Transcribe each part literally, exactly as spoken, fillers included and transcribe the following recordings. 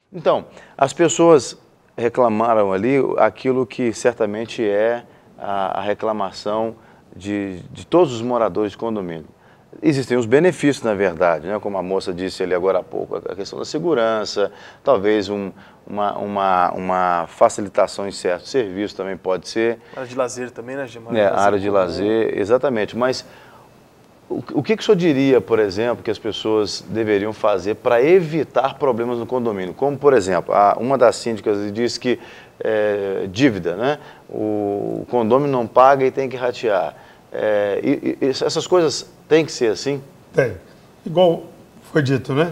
Então, as pessoas reclamaram ali aquilo que certamente é a, a reclamação de, de todos os moradores de condomínio. Existem os benefícios, na verdade, né? Como a moça disse ali agora há pouco, a questão da segurança, talvez um, uma, uma, uma facilitação em certos serviços também pode ser. Área de lazer também, né, Gilmar? É, área de lazer, exatamente. Mas o, o que, que o senhor diria, por exemplo, que as pessoas deveriam fazer para evitar problemas no condomínio? Como, por exemplo, a, uma das síndicas disse que é, dívida, né? O condomínio não paga e tem que ratear. É, e, e essas coisas têm que ser assim? Tem. Igual foi dito, né?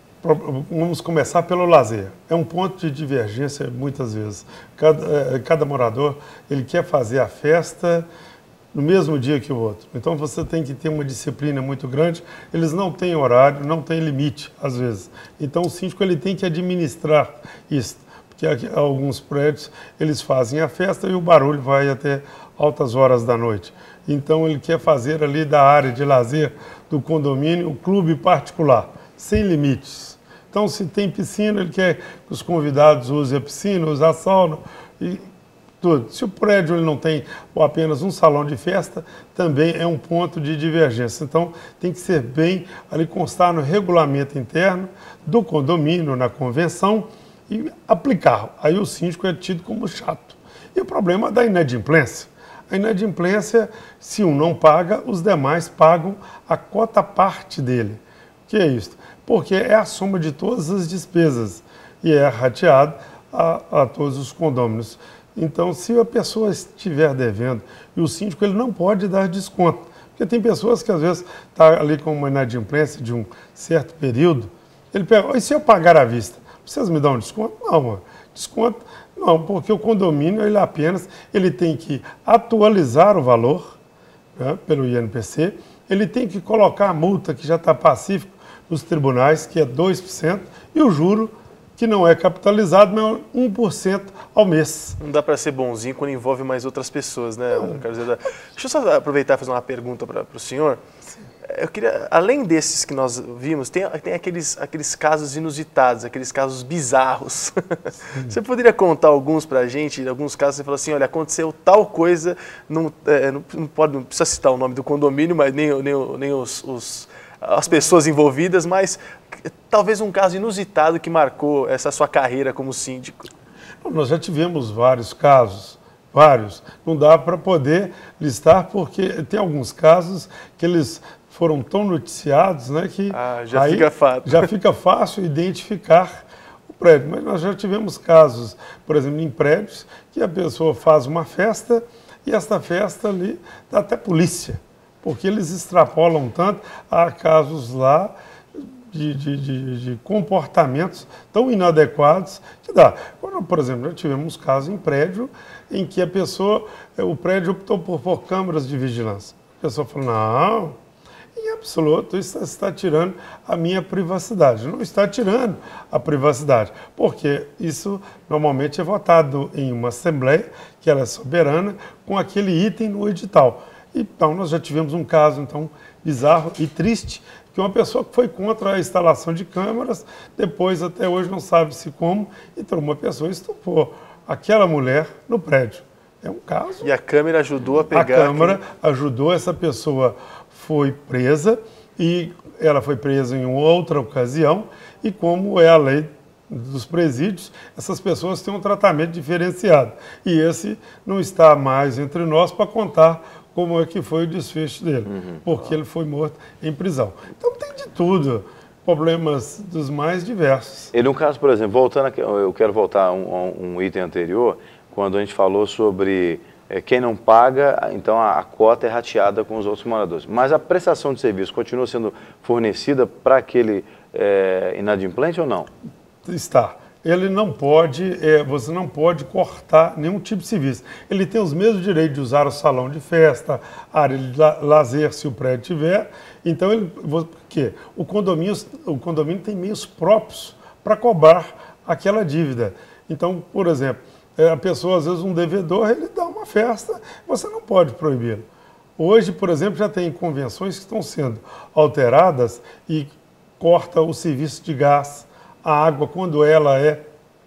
Vamos começar pelo lazer. É um ponto de divergência muitas vezes. Cada, cada morador, ele quer fazer a festa no mesmo dia que o outro. Então você tem que ter uma disciplina muito grande. Eles não têm horário, não têm limite, às vezes. Então o síndico ele tem que administrar isso. Porque aqui, alguns prédios, eles fazem a festa e o barulho vai até altas horas da noite. Então ele quer fazer ali da área de lazer do condomínio o clube particular, sem limites. Então se tem piscina, ele quer que os convidados usem a piscina, usem a sauna e tudo. Se o prédio ele não tem ou apenas um salão de festa, também é um ponto de divergência. Então tem que ser bem ali constar no regulamento interno do condomínio, na convenção e aplicar. Aí o síndico é tido como chato. E o problema da inadimplência. A inadimplência, se um não paga, os demais pagam a cota parte dele. O que é isso? Porque é a soma de todas as despesas e é rateado a, a todos os condôminos. Então, se a pessoa estiver devendo e o síndico ele não pode dar desconto, porque tem pessoas que às vezes estão ali com uma inadimplência de um certo período, ele pega, e se eu pagar à vista, vocês me dão um desconto? Não, mano. Desconto não, porque o condomínio ele apenas ele tem que atualizar o valor, né, pelo I N P C, ele tem que colocar a multa que já está pacífico nos tribunais, que é dois por cento, e o juro, que não é capitalizado, mas é um por cento ao mês. Não dá para ser bonzinho quando envolve mais outras pessoas, né? Quero dizer, deixa eu só aproveitar e fazer uma pergunta para o senhor. Eu queria, além desses que nós vimos, tem, tem aqueles, aqueles casos inusitados, aqueles casos bizarros. Você poderia contar alguns para a gente? Alguns casos você falou assim, olha, aconteceu tal coisa, não, é, não, não, pode, não precisa citar o nome do condomínio, mas nem, nem, nem os, os, as pessoas envolvidas, mas talvez um caso inusitado que marcou essa sua carreira como síndico. Nós já tivemos vários casos, vários. Não dá para poder listar, porque tem alguns casos que eles foram tão noticiados, né, que ah, já, aí fica fácil. já fica fácil identificar o prédio. Mas nós já tivemos casos, por exemplo, em prédios, que a pessoa faz uma festa e esta festa ali dá até polícia, porque eles extrapolam tanto. Há casos lá de, de, de, de comportamentos tão inadequados que dá. Quando, por exemplo, já tivemos casos em prédio em que a pessoa, o prédio optou por pôr câmeras de vigilância. A pessoa falou, não, em absoluto, isso está tirando a minha privacidade. Não está tirando a privacidade, porque isso normalmente é votado em uma assembleia, que ela é soberana, com aquele item no edital. Então, nós já tivemos um caso então bizarro e triste, que uma pessoa que foi contra a instalação de câmeras, depois, até hoje, não sabe-se como, então uma pessoa estupou aquela mulher no prédio. É um caso. E a câmera ajudou a pegar... A câmera quem... ajudou, essa pessoa foi presa, e ela foi presa em outra ocasião, e como é a lei dos presídios, essas pessoas têm um tratamento diferenciado. E esse não está mais entre nós para contar como é que foi o desfecho dele, uhum. porque ele foi morto em prisão. Então tem de tudo, problemas dos mais diversos. E no caso, por exemplo, voltando aqui, eu quero voltar a um, um item anterior, quando a gente falou sobre é, quem não paga, então a, a cota é rateada com os outros moradores. Mas a prestação de serviço continua sendo fornecida para aquele é, inadimplente ou não? Está. Ele não pode, é, você não pode cortar nenhum tipo de serviço. Ele tem os mesmos direitos de usar o salão de festa, área de lazer, se o prédio tiver. Então, ele, porque o condomínio, o condomínio tem meios próprios para cobrar aquela dívida. Então, por exemplo, a pessoa, às vezes, um devedor, ele dá uma festa, você não pode proibir. Hoje, por exemplo, já tem convenções que estão sendo alteradas e corta o serviço de gás, a água quando ela é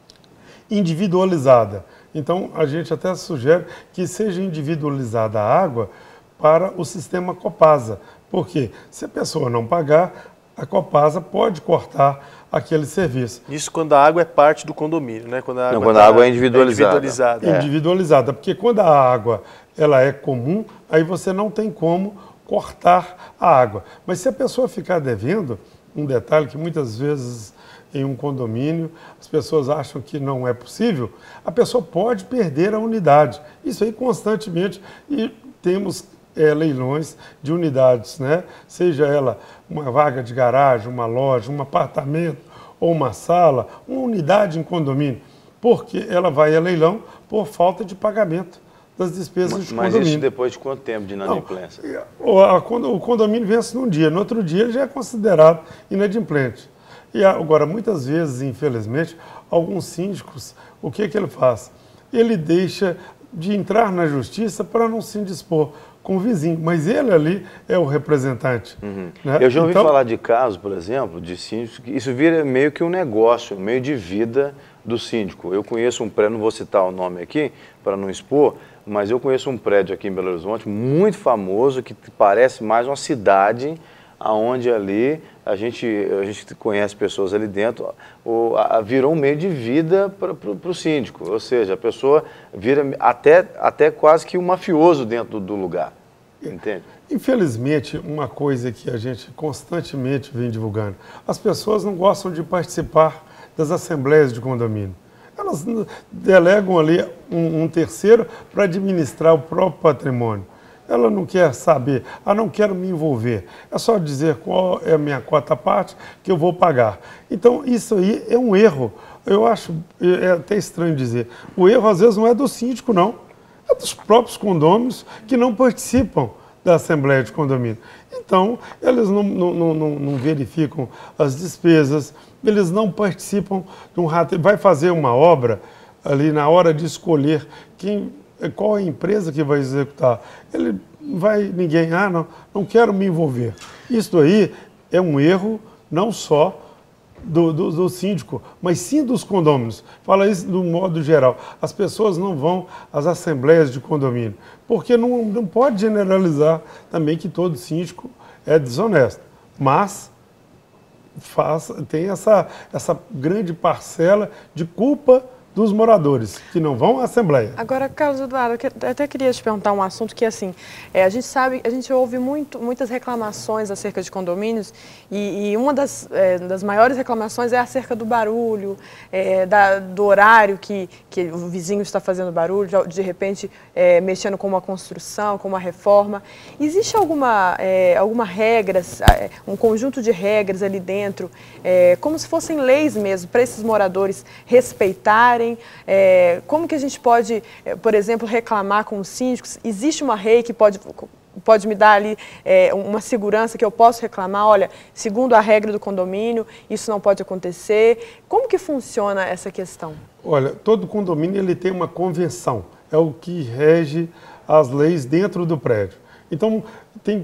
individualizada. Então, a gente até sugere que seja individualizada a água para o sistema Copasa. Porque se a pessoa não pagar, a Copasa pode cortar aquele serviço. Isso quando a água é parte do condomínio, né? Quando a água, não, quando tá, a água é individualizada. É individualizada. É. Individualizada, porque quando a água ela é comum, aí você não tem como cortar a água. Mas se a pessoa ficar devendo, um detalhe que muitas vezes em um condomínio as pessoas acham que não é possível, a pessoa pode perder a unidade. Isso aí constantemente, e temos é, leilões de unidades, né? Seja ela uma vaga de garagem, uma loja, um apartamento ou uma sala, uma unidade em condomínio, porque ela vai a leilão por falta de pagamento das despesas mas, de mas condomínio. Mas isso depois de quanto tempo de inadimplência? Não, o condomínio vence num dia, no outro dia ele já é considerado inadimplente. E agora, muitas vezes, infelizmente, alguns síndicos, o que, que ele faz? Ele deixa de entrar na justiça para não se indispor com o vizinho, mas ele ali é o representante. Uhum. Né? Eu já ouvi então, falar de casos, por exemplo, de síndicos, que isso vira meio que um negócio, um meio de vida do síndico. Eu conheço um prédio, não vou citar o nome aqui para não expor, mas eu conheço um prédio aqui em Belo Horizonte muito famoso, que parece mais uma cidade, aonde ali a gente, a gente conhece pessoas ali dentro, ou, a, virou um meio de vida para o síndico, ou seja, a pessoa vira até, até quase que um mafioso dentro do, do lugar, entende? Infelizmente, uma coisa que a gente constantemente vem divulgando, as pessoas não gostam de participar das assembleias de condomínio. Elas delegam ali um, um terceiro para administrar o próprio patrimônio. Ela não quer saber, ah, não quero me envolver. É só dizer qual é a minha cota à parte que eu vou pagar. Então, isso aí é um erro. Eu acho, é até estranho dizer, o erro às vezes não é do síndico, não. É dos próprios condôminos que não participam da Assembleia de Condomínio. Então, eles não, não, não, não verificam as despesas, eles não participam de um rateio. Vai fazer uma obra ali na hora de escolher quem... qual é a empresa que vai executar? Ele vai, ninguém, ah, não, não quero me envolver. Isso aí é um erro não só do, do, do síndico, mas sim dos condôminos. Fala isso do modo geral. As pessoas não vão às assembleias de condomínio, porque não, não pode generalizar também que todo síndico é desonesto. Mas faz, tem essa, essa grande parcela de culpa dos moradores, que não vão à Assembleia. Agora, Carlos Eduardo, eu até queria te perguntar um assunto que, assim, é, a gente sabe, a gente ouve muito, muitas reclamações acerca de condomínios e, e uma das, é, das maiores reclamações é acerca do barulho, é, da, do horário que, que o vizinho está fazendo barulho, de, de repente é, mexendo com uma construção, com uma reforma. Existe alguma, é, alguma regra, um conjunto de regras ali dentro, é, como se fossem leis mesmo, para esses moradores respeitarem? É, como que a gente pode, por exemplo, reclamar com os síndicos? Existe uma lei que pode, pode me dar ali é, uma segurança que eu posso reclamar? Olha, segundo a regra do condomínio, isso não pode acontecer. Como que funciona essa questão? Olha, todo condomínio ele tem uma convenção, é o que rege as leis dentro do prédio. Então, tem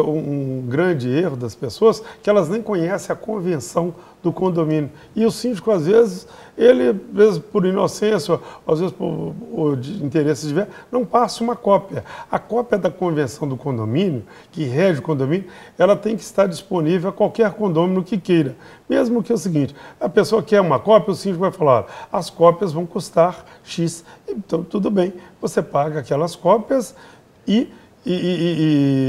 um grande erro das pessoas que elas nem conhecem a convenção do condomínio. E o síndico, às vezes, ele, às vezes por inocência, às vezes por, por de interesse diverso, não passa uma cópia. A cópia da convenção do condomínio, que rege o condomínio, ela tem que estar disponível a qualquer condômino que queira. Mesmo que é o seguinte, a pessoa quer uma cópia, o síndico vai falar, as cópias vão custar X. Então, tudo bem, você paga aquelas cópias e... E, e,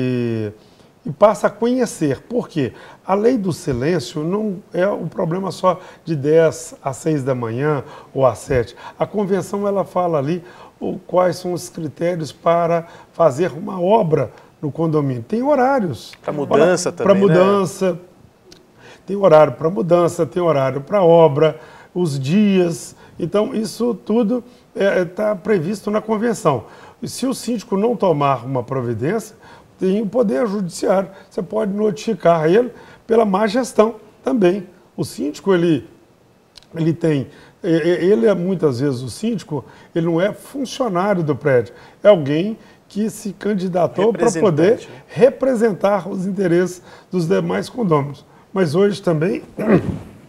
e, e passa a conhecer. Por quê? A lei do silêncio não é um problema só de dez às seis da manhã ou às sete. A convenção ela fala ali o, quais são os critérios para fazer uma obra no condomínio. Tem horários. Para mudança para, também, Para mudança. Né? Tem horário para mudança, tem horário para obra, os dias. Então, isso tudo está é, previsto na convenção. E se o síndico não tomar uma providência, tem o poder judiciário. Você pode notificar ele pela má gestão também. O síndico, ele, ele tem... Ele é, muitas vezes, o síndico, ele não é funcionário do prédio. É alguém que se candidatou para poder representar os interesses dos demais condôminos. Mas hoje também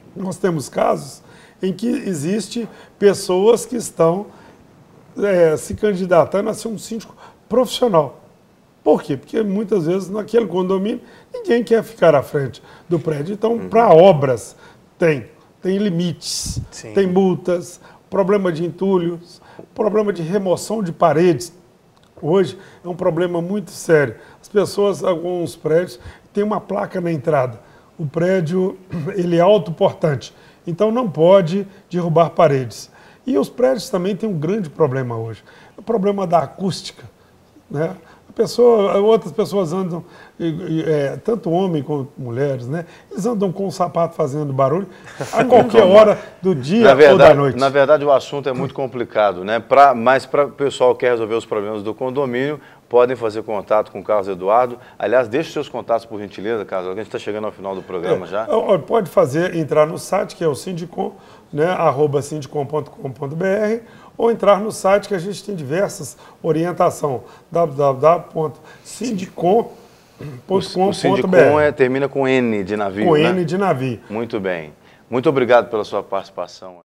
nós temos casos em que existe pessoas que estão é, se candidatando a ser um síndico profissional. Por quê? Porque muitas vezes naquele condomínio ninguém quer ficar à frente do prédio. Então, uhum. para obras, tem. Tem limites, Sim. tem multas, problema de entulhos, problema de remoção de paredes. Hoje é um problema muito sério. As pessoas, alguns prédios, têm uma placa na entrada. O prédio ele é autoportante, então não pode derrubar paredes. E os prédios também têm um grande problema hoje. O problema da acústica, né? A pessoa, outras pessoas andam, é, tanto homens quanto mulheres, né? Eles andam com o sapato fazendo barulho a qualquer hora do dia na verdade, ou da noite. Na verdade, o assunto é muito complicado, né? Pra, mas para o pessoal que quer resolver os problemas do condomínio, podem fazer contato com o Carlos Eduardo. Aliás, deixe os seus contatos, por gentileza, Carlos. A gente está chegando ao final do programa é, já. Pode fazer, entrar no site, que é o Sindicom, né? arroba sindicom ponto com ponto br, ou entrar no site que a gente tem diversas orientações, w w w ponto sindicom ponto com ponto br. O Sindicom é, termina com N de navio, Com né? N de navio. Muito bem. Muito obrigado pela sua participação.